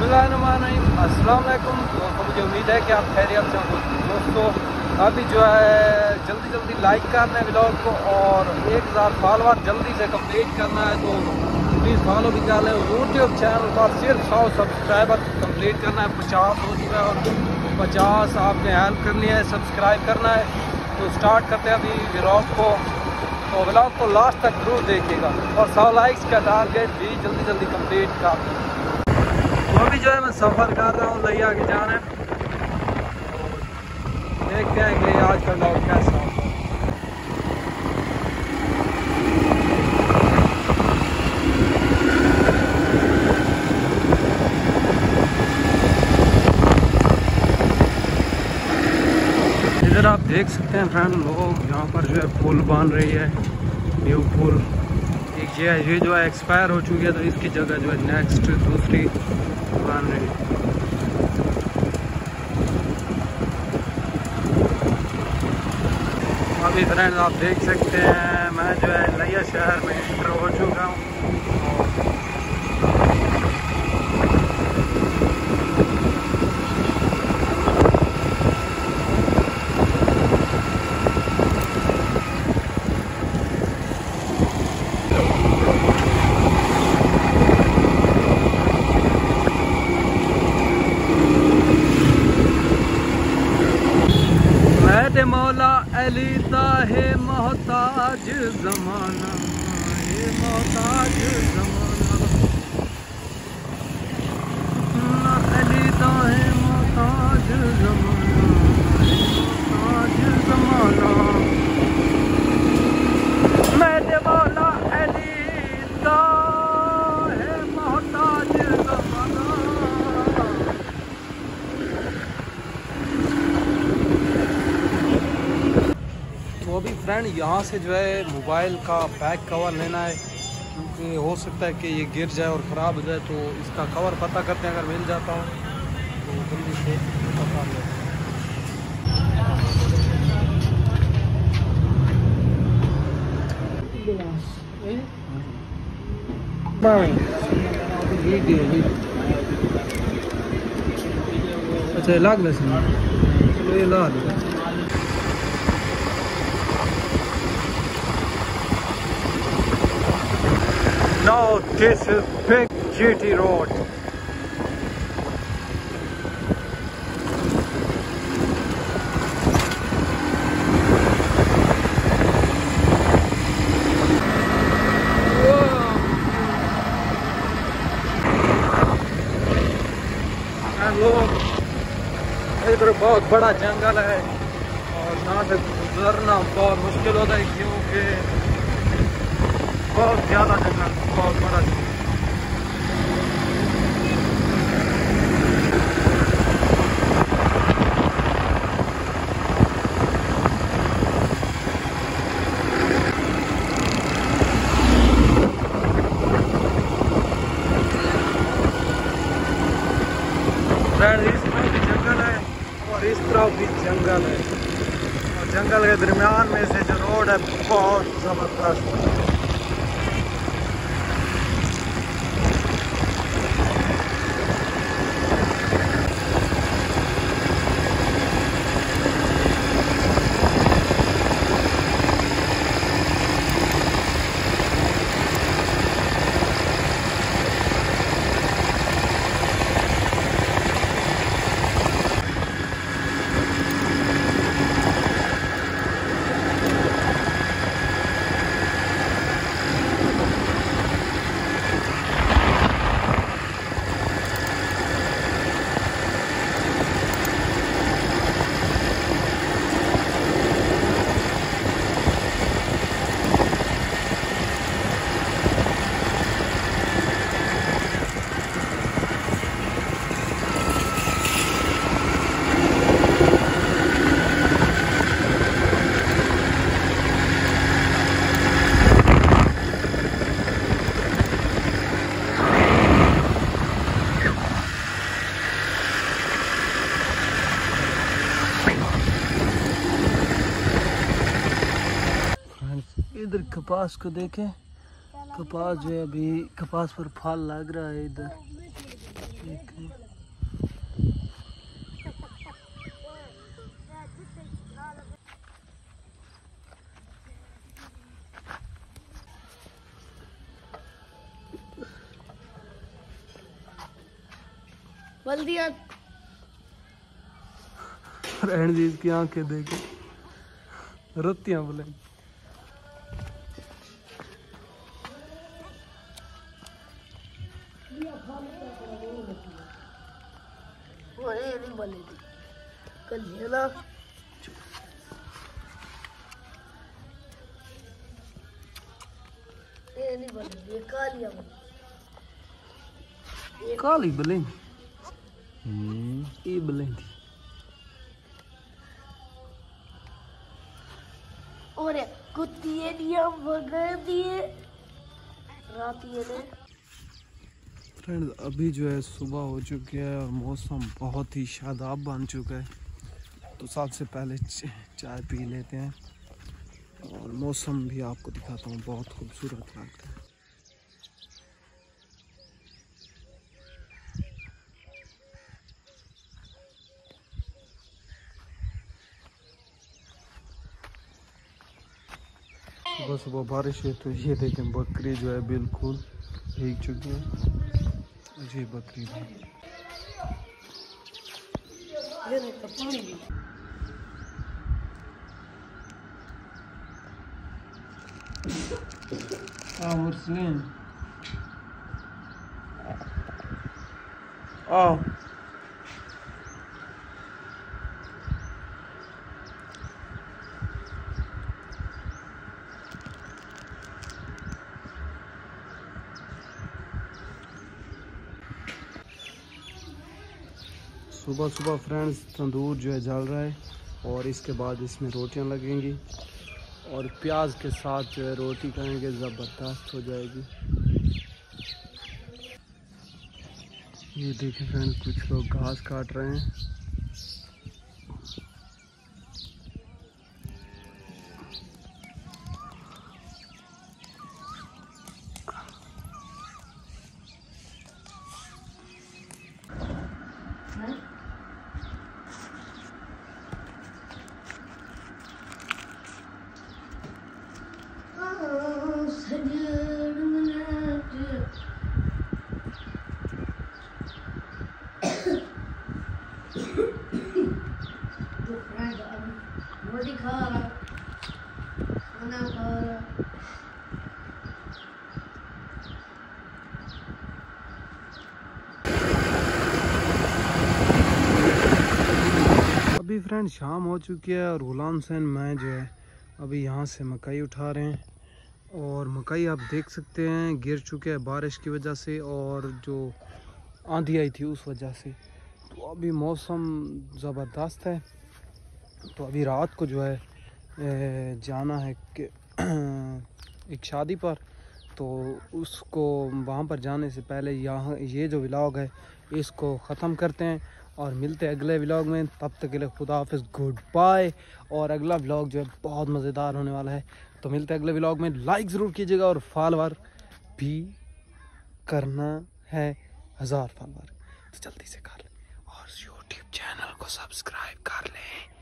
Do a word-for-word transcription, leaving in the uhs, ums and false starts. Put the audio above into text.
बिस्मिल्लाहिर्रहमानिर्रहीम, अस्सलाम वालेकुम। तो मुझे उम्मीद है कि आप खैरियत से हो। दोस्तों अभी जो है जल्दी जल्दी लाइक करना है व्लॉग को और एक हज़ार फॉलोवर जल्दी से कंप्लीट करना है, तो प्लीज़ फॉलो भी कर लें। यूट्यूब चैनल पर सिर्फ सौ सब्सक्राइबर कंप्लीट करना है, पचास हो चुका है और पचास आपने हेल्प करनी है, सब्सक्राइब करना है। तो स्टार्ट करते हैं अभी व्लॉग को, तो व्लॉग को लास्ट तक जरूर देखिएगा और सौ लाइक्स का टारगेट भी जल्दी जल्दी कंप्लीट कर। तो अभी जो है मैं सफ़र कर रहा हूँ लिया की जानिब, देखते हैं कि आज का व्लॉग कैसा होगा। इधर आप देख सकते हैं फ्रेंड, लोग यहाँ पर जो है पुल बन रही है, न्यू पुल। एक ये ये जो है एक्सपायर हो चुकी है, तो इसकी जगह जो है नेक्स्ट दूसरी बन रही है। अभी फ्रेंड्स आप देख सकते हैं मैं जो है लिया शहर में एंटर हो चुका हूँ। मौला अली दा है मोहताज जमाना, ये मोहताज जमाना, अली दा है मोहताज जमाना, मोहताज जमाना, मेरे मौला अली दा है मोहताज जमाना। तो अभी फ्रेंड यहाँ से जो है मोबाइल का बैक कवर लेना है, क्योंकि हो सकता है कि ये गिर जाए और ख़राब हो जाए। तो इसका कवर पता करते हैं, अगर मिल जाता हो तो जल्दी से पता लें। अच्छा लाग ले, चलो ये ला दो। Now this is big G T road. इधर बहुत बड़ा जंगल है और यहाँ से गुजरना बहुत मुश्किल होता है, क्योंकि बहुत ज़्यादा जंगल, बहुत बड़ा जंगल। इसमें भी जंगल है और इस तरफ भी जंगल है, और जंगल के दरमियान में से जो रोड है बहुत ज़बरदस्त है। इधर कपास को देखें, कपास जो है अभी कपास पर फल लग रहा है। इधर बल्दिया रणजीत की आंखें देखे रत्तियां बोले। वो ये नहीं बोले थी कल ये ना ये नहीं बोले ये कालिया बोले काली बलें ये बलें थी और कुत्ती दिया वगैरह दिए रात ये ने। फ्रेंड्स अभी जो है सुबह हो चुकी है और मौसम बहुत ही शादाब बन चुका है, तो सबसे पहले चाय पी लेते हैं और मौसम भी आपको दिखाता हूँ, बहुत खूबसूरत लगता है। सुबह सुबह बारिश है तो ये देखें बकरी जो है बिल्कुल भीग चुकी है। जी बकरी भी ये देखो पानी भी आ मुस्लिम आओ सुबह सुबह फ्रेंड्स तंदूर जो है जल रहा है और इसके बाद इसमें रोटियां लगेंगी और प्याज के साथ जो है रोटी खाएंगे, ज़बरदस्त हो जाएगी। ये देखिए फ्रेंड्स कुछ लोग घास काट रहे हैं। रोटी खा रहा खाना खा रहा अभी फ्रेंड शाम हो चुकी है और गुलाम हुसैन मैं जो है अभी यहाँ से मकई उठा रहे हैं और मकई आप देख सकते हैं गिर चुके हैं बारिश की वजह से और जो आंधी आई थी उस वजह से। तो अभी मौसम ज़बरदस्त है, तो अभी रात को जो है जाना है कि एक शादी पर, तो उसको वहाँ पर जाने से पहले यहाँ ये जो व्लॉग है इसको ख़त्म करते हैं और मिलते हैं अगले व्लॉग में। तब तक के लिए खुदा हाफिज़, गुड बाय। और अगला व्लॉग जो है बहुत मज़ेदार होने वाला है, तो मिलते हैं अगले व्लॉग में। लाइक ज़रूर कीजिएगा और फॉलोवर भी करना है, हज़ार फॉलोवर तो जल्दी से कर लें और यूट्यूब चैनल को सब्सक्राइब कर लें।